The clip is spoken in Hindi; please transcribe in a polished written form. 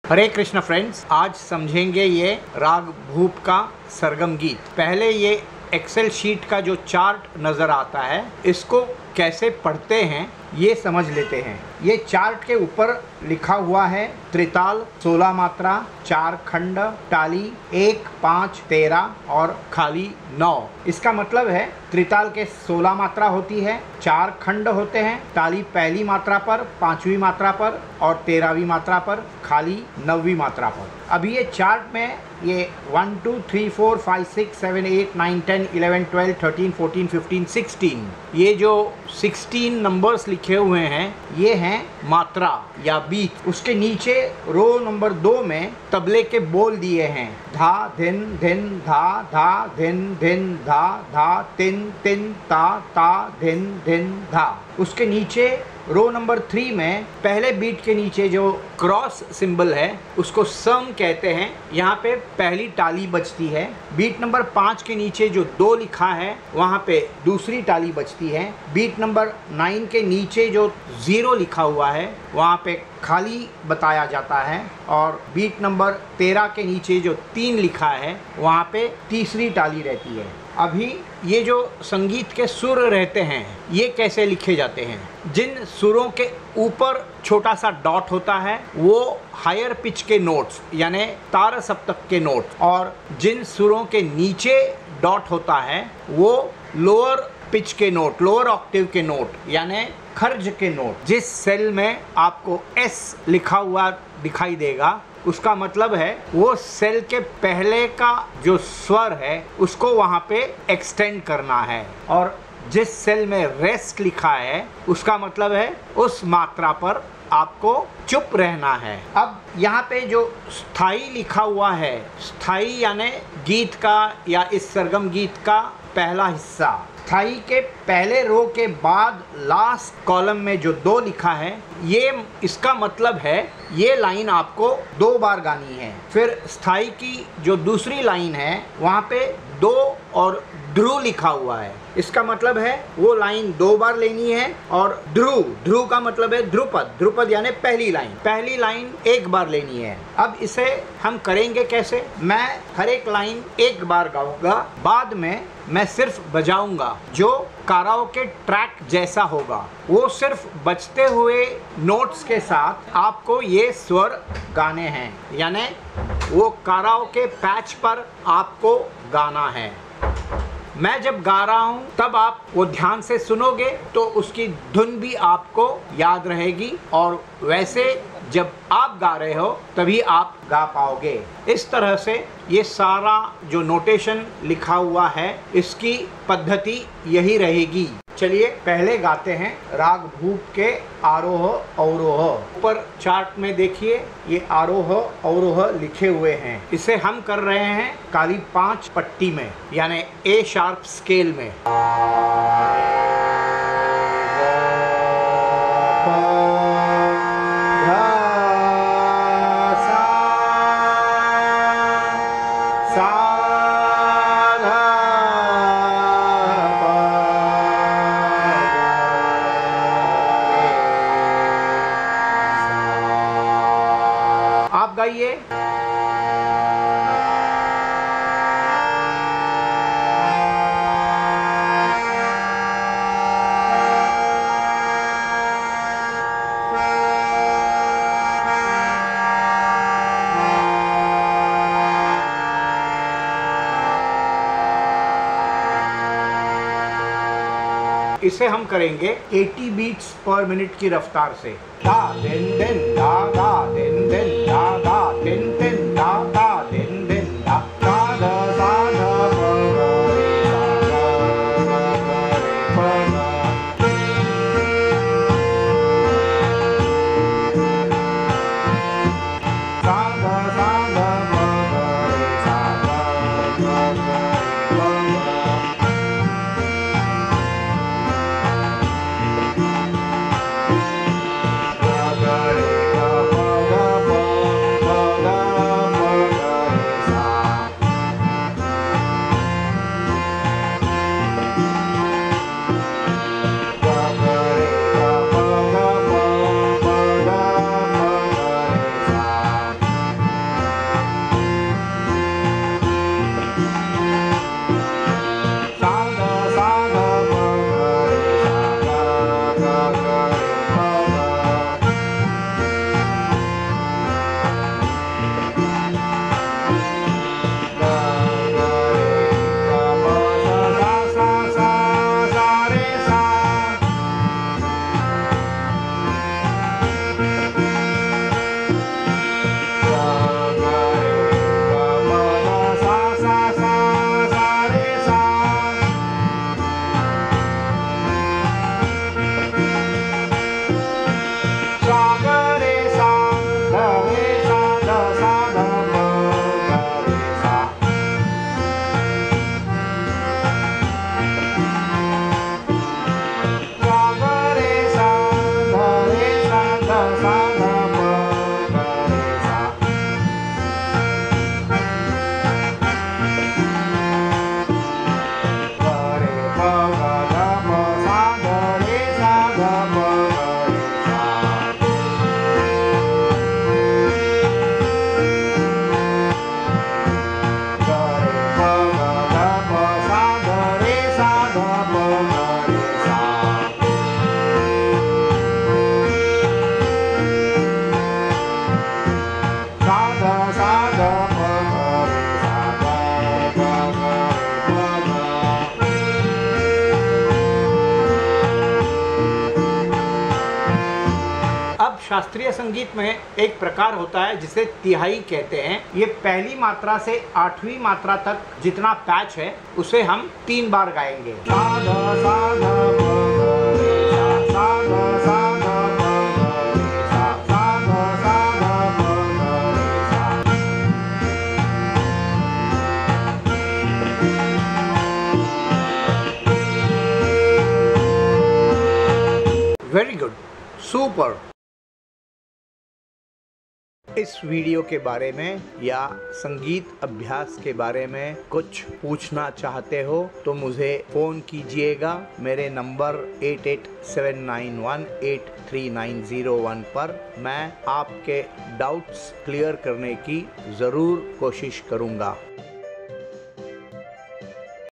हरे कृष्ण फ्रेंड्स, आज समझेंगे ये राग भूप का सरगम गीत। पहले ये एक्सेल शीट का जो चार्ट नज़र आता है, इसको कैसे पढ़ते हैं ये समझ लेते हैं। ये चार्ट के ऊपर लिखा हुआ है त्रिताल 16 मात्रा, 4 खंड, टाली 1, 5, 13 और खाली 9। इसका मतलब है त्रिताल के 16 मात्रा होती है, 4 खंड होते हैं, टाली पहली मात्रा पर, 5वीं मात्रा पर और 13वीं मात्रा पर, खाली 9वीं मात्रा पर। अभी ये चार्ट में ये 1 2 3 4 5 6 7 8 9 10 11 12 13 14 15 16 ये जो 16 नंबर्स लिखे हुए हैं ये हैं मात्रा या बीट। उसके नीचे रो नंबर 2 में तबले के बोल दिए हैं, धा धिन धिन धा धा धिन धिन धा धा तिन तिन ता ता धिन धिन धा। उसके नीचे रो नंबर 3 में पहले बीट के नीचे जो क्रॉस सिंबल है उसको सम कहते हैं। यहाँ पे पहली टाली बजती है। बीट नंबर 5 के नीचे जो 2 लिखा है वहाँ पे दूसरी टाली बजती है। बीट नंबर 9 के नीचे जो 0 लिखा हुआ है वहाँ पे खाली बताया जाता है। और बीट नंबर 13 के नीचे जो 3 लिखा है वहाँ पे तीसरी टाली रहती है। अभी ये जो संगीत के सुर रहते हैं ये कैसे लिखे जाते हैं। जिन सुरों के ऊपर छोटा सा डॉट होता है वो हायर पिच के नोट्स यानी तार सप्तक के नोट, और जिन सुरों के नीचे डॉट होता है वो लोअर पिच के नोट, लोअर ऑक्टेव के नोट यानी खर्ज के नोट। जिस सेल में आपको एस लिखा हुआ दिखाई देगा उसका मतलब है वो सेल के पहले का जो स्वर है उसको वहाँ पे एक्सटेंड करना है, और जिस सेल में रेस्ट लिखा है उसका मतलब है उस मात्रा पर आपको चुप रहना है। अब यहाँ पे जो स्थाई लिखा हुआ है, स्थाई यानी गीत का या इस सरगम गीत का पहला हिस्सा। स्थाई के पहले रो के बाद लास्ट कॉलम में जो 2 लिखा है ये इसका मतलब है ये लाइन आपको 2 बार गानी है। फिर स्थाई की जो दूसरी लाइन है वहाँ पे 2 और ध्रुव लिखा हुआ है, इसका मतलब है वो लाइन 2 बार लेनी है। और ध्रुव, ध्रुव का मतलब है ध्रुपद, ध्रुपद यानी पहली लाइन 1 बार लेनी है। अब इसे हम करेंगे कैसे, मैं हर एक लाइन 1 बार गाऊंगा, बाद में मैं सिर्फ बजाऊंगा जो काराओके ट्रैक जैसा होगा। वो सिर्फ बजते हुए नोट्स के साथ आपको ये स्वर गाने हैं, यानी वो काराओके पैच पर आपको गाना है। मैं जब गा रहा हूँ तब आप वो ध्यान से सुनोगे तो उसकी धुन भी आपको याद रहेगी, और वैसे जब आप गा रहे हो तभी आप गा पाओगे। इस तरह से ये सारा जो नोटेशन लिखा हुआ है इसकी पद्धति यही रहेगी। चलिए पहले गाते हैं राग भूप के आरोह अवरोह। ऊपर चार्ट में देखिए ये आरोह अवरोह लिखे हुए हैं। इसे हम कर रहे हैं काली 5 पट्टी में यानी ए शार्प स्केल में। आप गाइए। इसे हम करेंगे 80 बीट्स पर मिनट की रफ्तार से। धा दिन दिन धा धा दिन दिन धा धा दिन दिन धा धा दिन दिन धा धा धा धा धा शास्त्रीय संगीत में एक प्रकार होता है जिसे तिहाई कहते हैं। ये पहली मात्रा से 8वीं मात्रा तक जितना पैच है उसे हम 3 बार गाएंगे। Very good, super. इस वीडियो के बारे में या संगीत अभ्यास के बारे में कुछ पूछना चाहते हो तो मुझे फ़ोन कीजिएगा मेरे नंबर 8879183901 पर। मैं आपके डाउट्स क्लियर करने की ज़रूर कोशिश करूँगा।